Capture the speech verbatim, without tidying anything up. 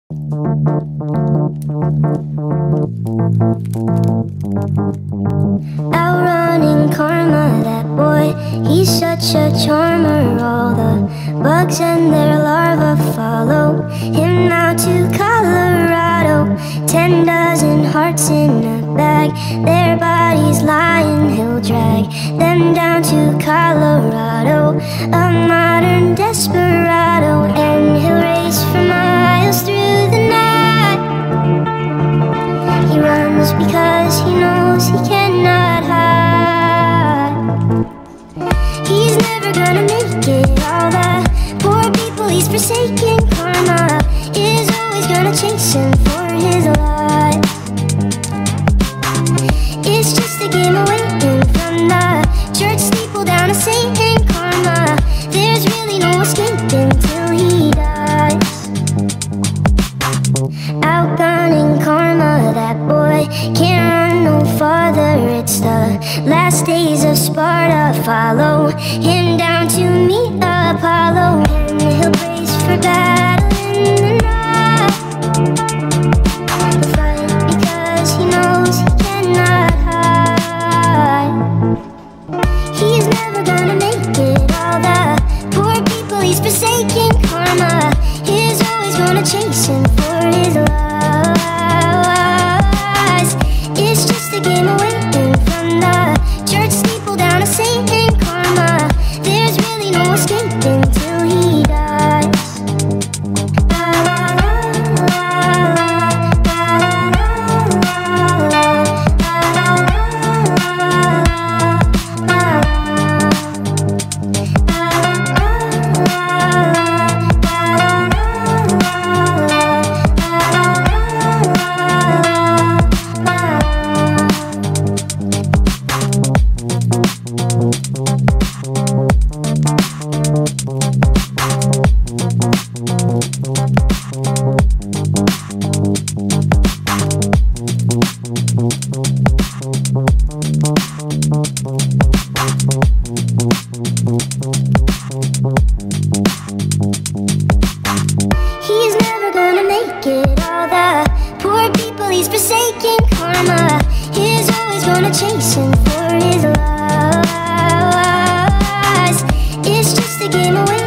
Outrunning karma, that boy, he's such a charmer. All the bugs and their larvae follow him out to Colorado. Ten dozen hearts in a bag, their bodies lying, he'll drag them down to Colorado. A modern desperado, and he'll race for miles through the night. He runs because he knows he cannot hide. He's never gonna make it. All the poor people he's forsaken. Karma is always gonna chase him for his life. It's just a game of waiting, from the church steeple down to Satan. Karma, there's really no escaping till he dies. Outgunning karma, that boy can't run no farther. It's the last days of Sparta. Follow him down to meet Apollo, and he'll brace for battle in the night. He'll fight because he knows he cannot hide. He's never gonna make it. All the poor people he's forsaken. Karma is always gonna chase him for his lies. It's just a game of waiting, from the church steeple down to Satan. Karma, there's really no escaping till he dies. He's never gonna make it. All the poor people he's forsaken. Karma is always gonna chase him for his lies. It's just a game of